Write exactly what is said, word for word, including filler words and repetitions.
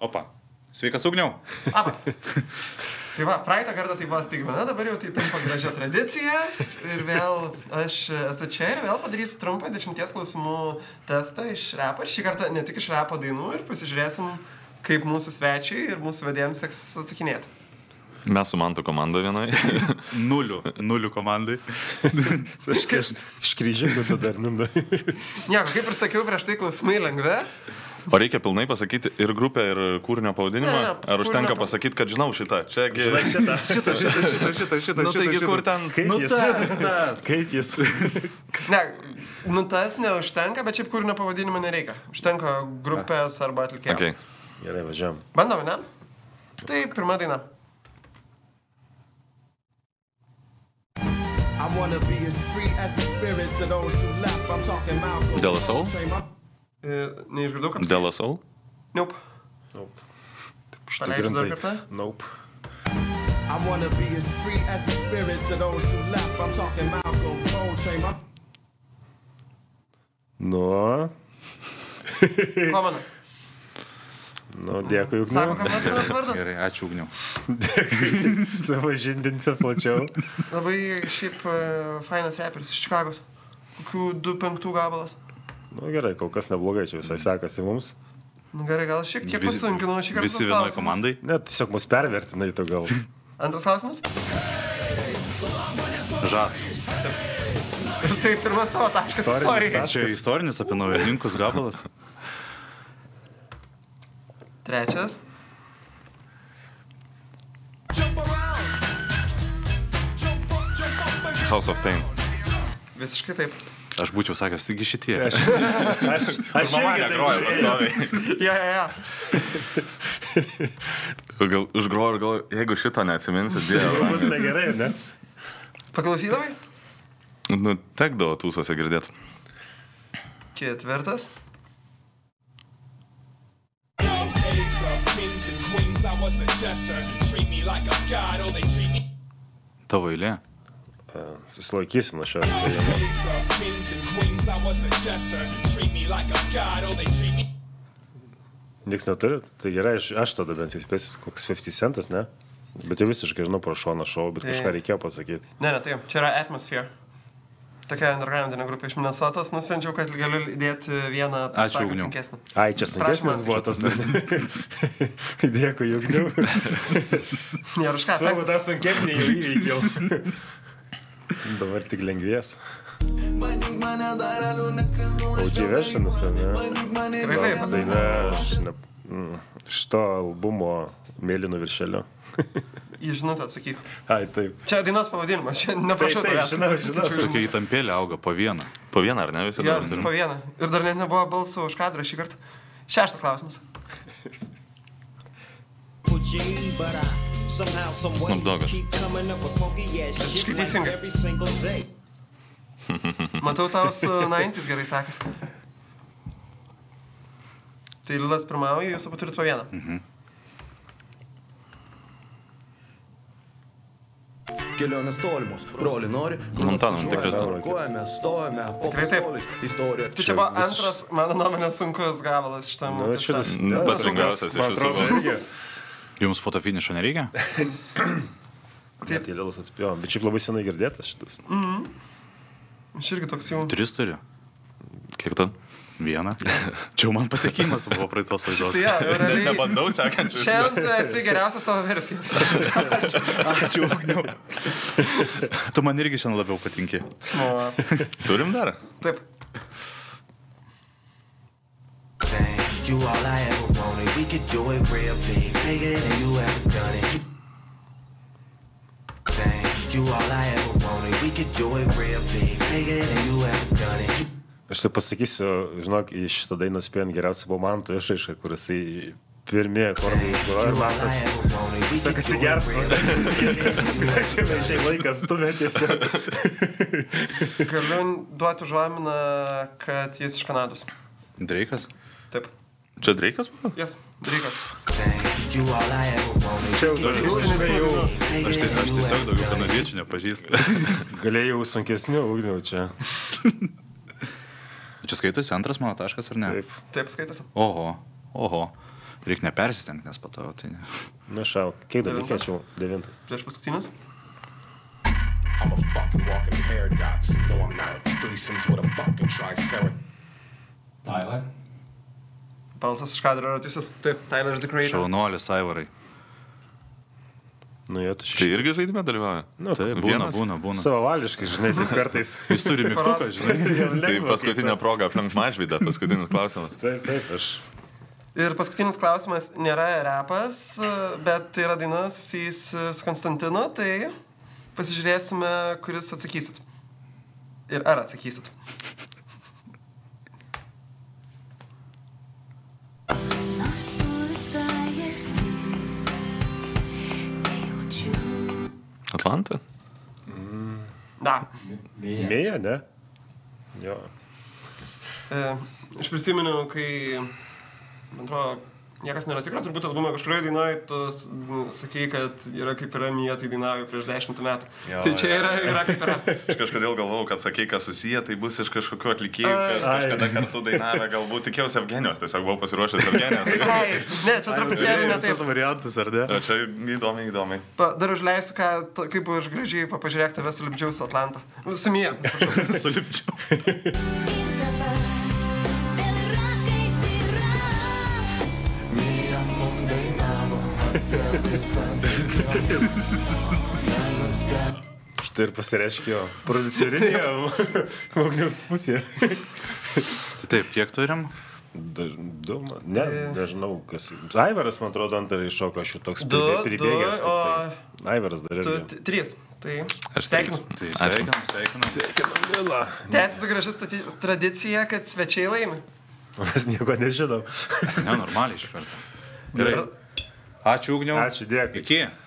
Opa. Sveikas, Ugniau. Apa. Tai va, praeitą kartą tai buvo staigmena, dabar jau tai tampa gražia tradicija. Ir vėl aš esu čia ir vėl padarysiu trumpą dešimties klausimų testą iš repo. Ir šį kartą ne tik iš repo dainų ir pasižiūrėsim, kaip mūsų svečiai ir mūsų vedėjams seks atsakinėti. Mes su Mantu komanda vienai. Nulių. Nulių komandai. Aš iškryžiu, bet dar nunda. Nieko, kaip ir sakiau, prieš tai klausimai lengvi. O reikia pilnai pasakyti ir grupę, ir kūrinio pavadinimą? Ne, ne, Ar užtenka kūrinio- pasakyti, kad žinau šitą? Čiagi... Šitą. Šitą, šitą, šitą, šitą, šitą. Nu, taigi, kur ten... Kaip Nu, jis? tas, tas. Kaip jis? Ne, nu tas neužtenka, bet šiaip kūrinio pavadinimo nereikia. Užtenka grupės arba atlikėjo. Okay. Gerai, važiuojam. Bandome, ne? Tai pirma daina. I wanna be as free as the spirits of those who left. I'm talking Malcolm. De La Soul? E, neišgirdau, kad... De La Soul? Nope. Nope. Paleidžiu dar kartą. Nope. I wanna be as free as the spirits of those who left. I'm talking Malcolm. Coltrane. My... Nu, Komanas. nu, dėkui, Sako, Ugniau. kad man vienas vardas. Gerai, ačiū, Ugniau. Savažindinsi plačiau. Labai šiaip uh, fainas reperis iš Čikagos. Kokių du penktų gabalas. Nu, gerai, kol kas neblogai, čia visai sekasi mums. Nu gerai, gal šiek tiek Visi- pasunkinau šį kartą. Visi tuos vienoj klausimus. komandai. Ne, tiesiog mus pervertinai tu gal. Antras klausimas. Žas. Ir tai pirmas tavo taškas Istorinis istorijai. taškas. Čia istorinis apie naujininkus gabalas. Trečias. Jump around. Jump up, jump up, baby. House of Pain. Visiškai taip. Aš būčiau sakęs, taigi šitie. Aš, aš, aš Mama irgi taip negroja žiūrėjau. pastoviai. Ja, ja, ja. Gal užgroju ir gal, jeigu šito neatsiminsiu, Bus dieve. negerai, ne? Paklausydavai? Nu, tekdavo tūsose girdėti. Ketvirtas. Days of kings and queens, I was a jester. Treat me like a god, oh they treat me. Tavo eilė. Susilaikysiu nuo šios. Days of kings and queens, I was a jester. Treat me like a god, oh they treat me. Niks neturi. Tai gerai, aš, aš tada bent jau spėsiu, koks fifty centas, ne? Bet jau visiškai žinau pro šoną šau, bet Tai- kažką reikėjo pasakyti. Ne, ne, taip. Čia yra Atmosphere. Tokia undergroundinė grupė iš Minnesotos. Nusprendžiau, kad galiu įdėti vieną taip Ačiū, sakant, Ugniau. sunkesnį. Ai, čia Prašom, sunkesnis buvo tas. Dėkui, Ugniau. Nėra už ką. Svarbu, taip. tą sunkesnį jau įveikiau. Dabar tik lengvės. Bandyk mane dar alių neskrendu. O dživešinas, ne? Bandyk mane Tikrai taip. Daina aš ne, mm, iš to albumo Mėlynu viršeliu. Į žinutę atsakyk. Ai, taip. Čia dainos pavadinimas. Čia neprašau Taip, taip, tavęs. žinau, žinau. Čia- Tokia įtampėlė auga po vieną. Po vieną, ar ne? Visi Jo, dabar visi turim? po vieną. Ir dar net nebuvo balsų už kadrą šį kartą. Šeštas klausimas. Snoop Doggas. Visiškai teisingai. Matau, tau su devyniasdešimt gerai sakas. Tai Lilas pirmauja, jūs abu turit po vieną. Kelionės tolimos, broli nori. Montana, tikrai tau. Kojame, stojame, po Tikrai taip. pastolis, istorija. Tai čia buvo vis- antras, mano nuomonė, sunkus gabalas šitam. Nu, šitas Ne, pats lengviausias iš Man visų atrodo, buvo. irgi. Jums fotofinišo nereikia? Net Lilas atspėjo. Bet šiaip labai senai girdėtas šitas. Aš irgi toks jau. Tris turiu. Kiek ten? Vieną. Čia jau man pasiekimas buvo praeitos laidos. Tai jo, jau realiai. Nebandau sekančius. Šiandien tu esi geriausia savo versija. Ačiū, Ugniau. Tu man irgi šiandien labiau patinki. O, Turim dar? taip. You all I ever wanted, we could do it real big, bigger than you ever done it. Dang, you all I ever wanted, we could do it real big, bigger than you ever done it. Aš tai pasakysiu, žinok, iš šitą dainą spėjant geriausia buvo Manto išraiška, kuris į pirmie akordai grojo ir man tas... Sak atsigert. Šiai laikas stumė tiesiog. Galiu duoti užuominą, kad jis iš Kanados. Dreikas? Taip. Čia Dreikas buvo? Jas, Dreikas. You all I ever wanted, Čia jau we could daugiau do it žinai, jau Aš, tai, aš tiesiog daugiau kanadiečių nepažįstu. galėjau sunkesnių ugniau čia. Čia skaitosi antras mano taškas, ar ne? Taip. Taip skaitosi. Oho, oho. Reikia nepersistengti, nes pato, tai ne. Na, šau, kiek dar Devintas? reikėčiau? Devintas. Prieš paskutinis. I'm a fucking walking paradox. No, I'm not. Threesomes with a fucking triceratops. Tyler. Balsas iš kadro yra teisus. Taip, Tyler the Creator. Šaunuolis, Aivarai. Nu, jie tu Tai šį. irgi žaidime dalyvauja? Nu, Taip, būna, Vienas? būna, būna. Savavališkai, žinai, taip kartais. Jis turi mygtuką, žinai. Tai paskutinė proga aplink Mažvydą, paskutinis klausimas. Taip, taip, aš. Ir paskutinis klausimas nėra repas, bet tai yra daina susijusi su Konstantinu, tai pasižiūrėsime, kuris atsakysit. Ir ar atsakysit. Nors tu visai arti, nejaučiu. Atlanta? Da. Mėja, ne? Jo. E, aš prisimenu, kai, man atrodo, niekas nėra tikra, turbūt albumą kažkurioje dainoje, tu s- sakei, kad yra kaip yra Mija, tai dainavo prieš dešimt metų. Jo, Tai čia jo. yra, yra kaip yra. Aš kažkodėl galvojau, kad sakai, kas susiję, tai bus iš kažkokių atlikėjų, kas Ai. kažkada kartu dainavę, galbūt tikėjausi Evgenijos, tiesiog buvau pasiruošęs Evgenijos. Ai, ne, čia truputėlį ne taip. variantus, ar ne? O čia įdomiai, įdomiai. Pa, dar užleisiu, ką, t- kaip aš gražiai pažiūrėk tave sulipdžiau su Atlanta. Su Mija. Sulipčiau. Ir dabar vėl yra kaip yra. Mija mum dainavo apie visą Štai ir pasireiškė jo producerinė Magniaus pusė. Taip, kiek turim? Daž- Du, man- ne, nežinau, kas. Aivaras, man atrodo, antrą iššoko, aš jau toks Du, pribė- pribėgęs. du, tik tai. Aivaras dar Tu irgi. t- trys. Tai Aš sveikinu. Tai sveikinam, sveikinam. Sveikinam, Lila. Tęsiasi graži stati- tradicija, kad svečiai laimi. Mes nieko nežinom. Ne, normaliai iš karto. Gerai. Ačiū, Ugniau. Ačiū, dėkui. Iki.